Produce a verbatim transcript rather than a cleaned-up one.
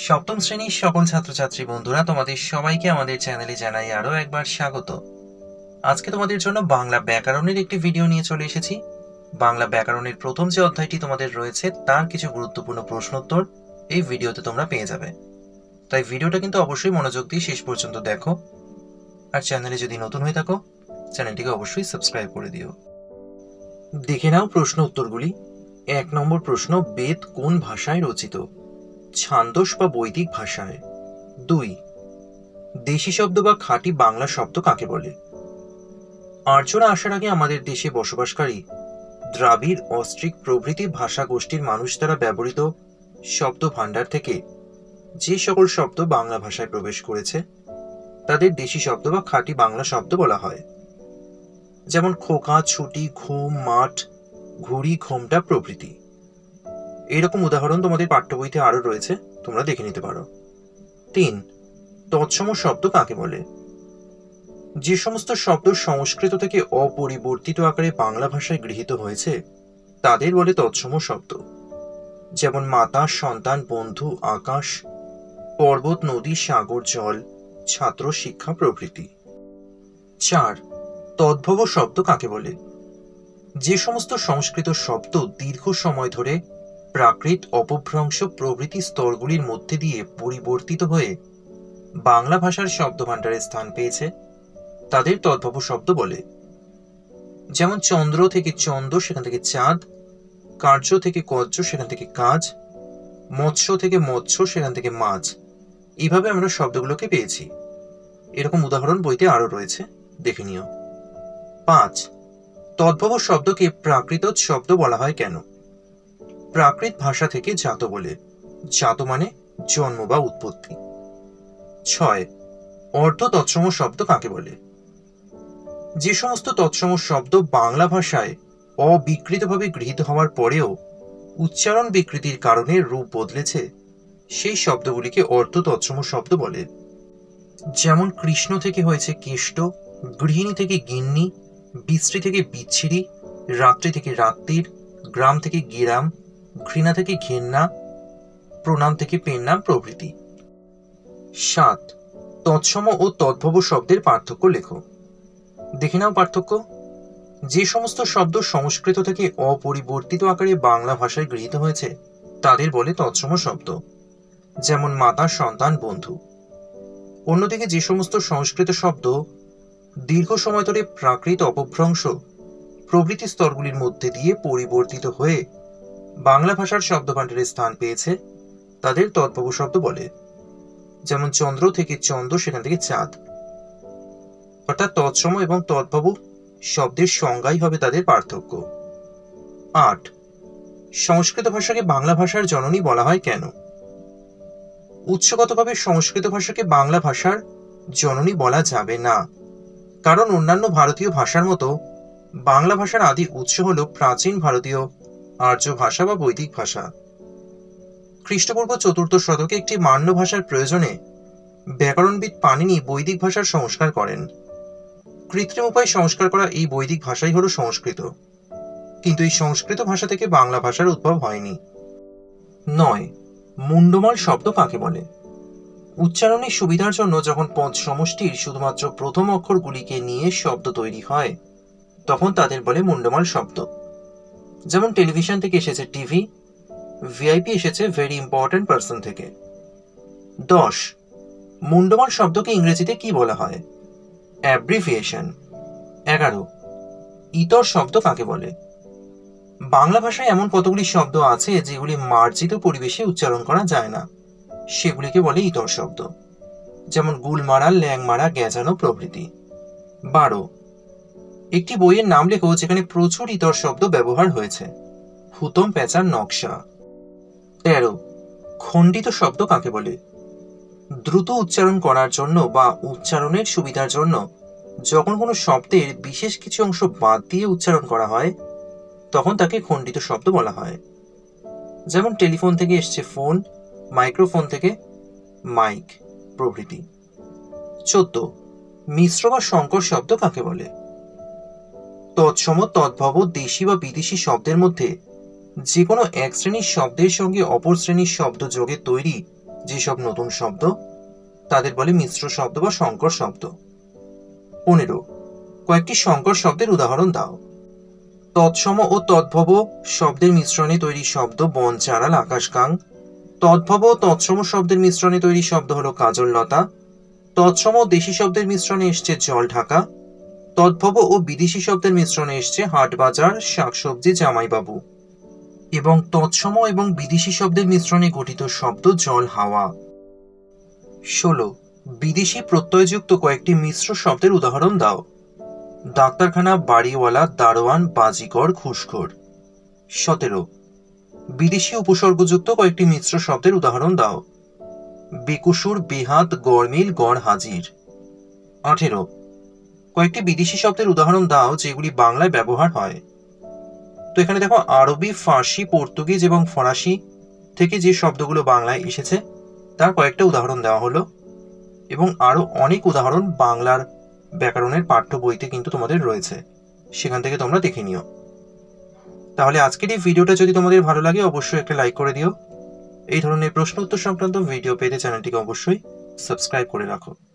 সপ্তম শ্রেণীর সকল ছাত্রছাত্রী বন্ধুরা, তোমাদের সবাইকে আমাদের চ্যানেলে জানাই আরো একবার স্বাগত। আজকে তোমাদের জন্য বাংলা ব্যাকরণের একটি ভিডিও নিয়ে চলে এসেছি। বাংলা ব্যাকরণের প্রথম যে অধ্যায়টি তোমাদের রয়েছে তার কিছু গুরুত্বপূর্ণ প্রশ্নোত্তর এই ভিডিওতে তোমরা পেয়ে যাবে। তাই ভিডিওটা কিন্তু অবশ্যই মনোযোগ দিয়ে শেষ পর্যন্ত দেখো। আর চ্যানেলে যদি নতুন হয়ে থাকো চ্যানেলটিকে অবশ্যই সাবস্ক্রাইব করে দিও। দেখে নাও প্রশ্ন উত্তরগুলি। এক নম্বর প্রশ্ন, বেদ কোন ভাষায় রচিত? ছান্দস বা বৈদিক ভাষায়। দুই, দেশি শব্দ বা খাঁটি বাংলা শব্দ কাকে বলে? আর্যরা আসার আগে আমাদের দেশে বসবাসকারী দ্রাবিড়, অস্ট্রিক প্রভৃতি ভাষা গোষ্ঠীর মানুষ দ্বারা ব্যবহৃত শব্দ ভাণ্ডার থেকে যে সকল শব্দ বাংলা ভাষায় প্রবেশ করেছে তাদের দেশি শব্দ বা খাঁটি বাংলা শব্দ বলা হয়। যেমন খোকা, ছুটি, ঘুম, মাঠ, ঘুড়ি, ঘোমটা প্রভৃতি। এইরকম উদাহরণ তোমাদের পাঠ্য বইতে আরো রয়েছে, তোমরা দেখে নিতে পারো। তিন, তৎসম শব্দ কাকে বলে? যে সমস্ত শব্দ সংস্কৃত থেকে অপরিবর্তিত আকারে বাংলা ভাষায় গৃহীত হয়েছে তাদের বলে তৎসম শব্দ। যেমন মাতা, সন্তান, বন্ধু, আকাশ, পর্বত, নদী, সাগর, জল, ছাত্র, শিক্ষা প্রভৃতি। চার, তদ্ভব শব্দ কাকে বলে? যে সমস্ত সংস্কৃত শব্দ দীর্ঘ সময় ধরে প্রাকৃত, অপভ্রংশ প্রভৃতি স্তরগুলির মধ্যে দিয়ে পরিবর্তিত হয়ে বাংলা ভাষার শব্দভাণ্ডারে স্থান পেয়েছে তাদের তদ্ভব শব্দ বলে। যেমন চন্দ্র থেকে চন্দ্র, সেখান থেকে চাঁদ, কার্য থেকে কর্য, সেখান থেকে কাজ, মৎস্য থেকে মৎস্য, সেখান থেকে মাছ। এইভাবে আমরা শব্দগুলোকে পেয়েছি। এরকম উদাহরণ বইতে আরো রয়েছে, দেখে নিও। পাঁচ, তদ্ভব শব্দকে প্রাকৃত শব্দ বলা হয় কেন? প্রাকৃত ভাষা থেকে জাত বলে। জাত মানে জন্ম বা উৎপত্তি। ছয়, অর্ধ তৎসম শব্দ কাকে বলে? যে সমস্ত তৎসম শব্দ বাংলা ভাষায় অবিকৃতভাবে গৃহীত হওয়ার পরেও উচ্চারণ বিকৃতির কারণে রূপ বদলেছে সেই শব্দগুলিকে অর্ধ তৎসম শব্দ বলে। যেমন কৃষ্ণ থেকে হয়েছে কেষ্ট, গৃহিণী থেকে গিন্নি, বিশ্রী থেকে বিচ্ছিরি, রাত্রি থেকে রাত্রির, গ্রাম থেকে গিরাম, ঘৃণা থেকে ঘেন্না, প্রণাম থেকে পেন্নাম প্রভৃতি। সাত, তৎসম ও তদ্ভব শব্দের পার্থক্য লেখো। দেখে নাও পার্থক্য। যে সমস্ত শব্দ সংস্কৃত থেকে অপরিবর্তিত আকারে বাংলা ভাষায় গৃহীত হয়েছে তাদের বলে তৎসম শব্দ। যেমন মাতা, সন্তান, বন্ধু। অন্যদিকে যে সমস্ত সংস্কৃত শব্দ দীর্ঘ সময় ধরে প্রাকৃত, অপভ্রংশ প্রভৃতি স্তরগুলির মধ্যে দিয়ে পরিবর্তিত হয়ে বাংলা ভাষার শব্দভাণ্ডারে স্থান পেয়েছে তাদের তদ্ভব শব্দ বলে। যেমন চন্দ্র থেকে চন্দ্র, সেখান থেকে চাঁদ। অর্থাৎ তৎসম এবং তদ্ভব শব্দের সংজ্ঞাই হবে তাদের পার্থক্য। আট, সংস্কৃত ভাষাকে বাংলা ভাষার জননী বলা হয় কেন? উৎসগতভাবে সংস্কৃত ভাষাকে বাংলা ভাষার জননী বলা যাবে না, কারণ অন্যান্য ভারতীয় ভাষার মতো বাংলা ভাষার আদি উৎস হল প্রাচীন ভারতীয় আর্য ভাষা বা বৈদিক ভাষা। খ্রিস্টপূর্ব চতুর্থ শতকে একটি মান্য ভাষার প্রয়োজনে ব্যাকরণবিদ পাণিনি বৈদিক ভাষার সংস্কার করেন। কৃত্রিম উপায়ে সংস্কার করা এই বৈদিক ভাষাই হল সংস্কৃত, কিন্তু এই সংস্কৃত ভাষা থেকে বাংলা ভাষার উদ্ভব হয়নি। নয়, মুন্ডমাল শব্দ কাকে বলে? উচ্চারণের সুবিধার জন্য যখন পদ সমষ্টির শুধুমাত্র প্রথম অক্ষরগুলিকে নিয়ে শব্দ তৈরি হয় তখন তাদের বলে মুন্ডমাল শব্দ। যেমন টেলিভিশন থেকে এসেছে টিভি, ভিআইপি এসেছে ভেরি ইম্পর্টেন্ট পার্সন থেকে। দশ, মুন্ডমাল শব্দকে ইংরেজিতে কি বলা হয়? অ্যাব্রিভিয়েশন। এগারো, ইতর শব্দ কাকে বলে? বাংলা ভাষায় এমন কতগুলি শব্দ আছে যেগুলি মার্জিত পরিবেশে উচ্চারণ করা যায় না, সেগুলিকে বলে ইতর শব্দ। যেমন গুলমারা, ল্যাংমারা, গ্যাজানো প্রভৃতি। বারো, একটি বইয়ের নাম লেখো যেখানে প্রচুর ইতর শব্দ ব্যবহার হয়েছে। হুতম, প্যাঁচার নকশা। তেরো, খণ্ডিত শব্দ কাকে বলে? দ্রুত উচ্চারণ করার জন্য বা উচ্চারণের সুবিধার জন্য যখন কোনো শব্দের বিশেষ কিছু অংশ বাদ দিয়ে উচ্চারণ করা হয় তখন তাকে খণ্ডিত শব্দ বলা হয়। যেমন টেলিফোন থেকে এসছে ফোন, মাইক্রোফোন থেকে মাইক প্রভৃতি। চোদ্দ, মিশ্র বা সংকর শব্দ কাকে বলে? তৎসম, তদ্ভব, দেশি বা বিদেশি শব্দের মধ্যে যে কোনো এক শ্রেণীর শব্দের সঙ্গে অপর শ্রেণীর শব্দ যোগে তৈরি যেসব নতুন শব্দ তাদের বলে মিশ্র শব্দ বা সংকর শব্দ। পনেরো, কয়েকটি সংকর শব্দের উদাহরণ দাও। তৎসম ও তদ্ভব শব্দের মিশ্রণে তৈরি শব্দ বন চারাল আকাশকাং। তদ্ভব ও তৎসম শব্দের মিশ্রণে তৈরি শব্দ হলো কাজললতা। তৎসম ও দেশি শব্দের মিশ্রণে এসছে জল ঢাকা। তদ্ভব ও বিদেশি শব্দের মিশ্রণে এসছে হাট বাজার, শাকসবজি, জামাইবাবু। এবং তৎসম এবং বিদেশি শব্দের মিশ্রণে গঠিত শব্দ জল হাওয়া। ষোলো, বিদেশি প্রত্যয়যুক্ত কয়েকটি মিশ্র শব্দের উদাহরণ দাও। ডাক্তারখানা, বাড়িওয়ালা, দারোয়ান, বাজিকর, ঘুষখোর। সতেরো, বিদেশি উপসর্গযুক্ত কয়েকটি মিশ্র শব্দের উদাহরণ দাও। বেকুসুর, বেহাত, গড়মিল, গড় হাজির। আঠেরো, কয়েকটি বিদেশি শব্দের উদাহরণ দাও যেগুলি বাংলায় ব্যবহার হয়। তো এখানে দেখো আরবি, ফার্সি, পর্তুগিজ এবং ফরাসি থেকে যে শব্দগুলো বাংলায় এসেছে তার কয়েকটা উদাহরণ দেওয়া হলো, এবং আরো অনেক উদাহরণ বাংলার ব্যাকরণের পাঠ্য বইতে কিন্তু তোমাদের রয়েছে, সেখান থেকে তোমরা দেখে নিও। তাহলে আজকের এই ভিডিওটা যদি তোমাদের ভালো লাগে অবশ্যই একটা লাইক করে দিও। এই ধরনের প্রশ্ন উত্তর সংক্রান্ত ভিডিও পেতে চ্যানেলটিকে অবশ্যই সাবস্ক্রাইব করে রাখো।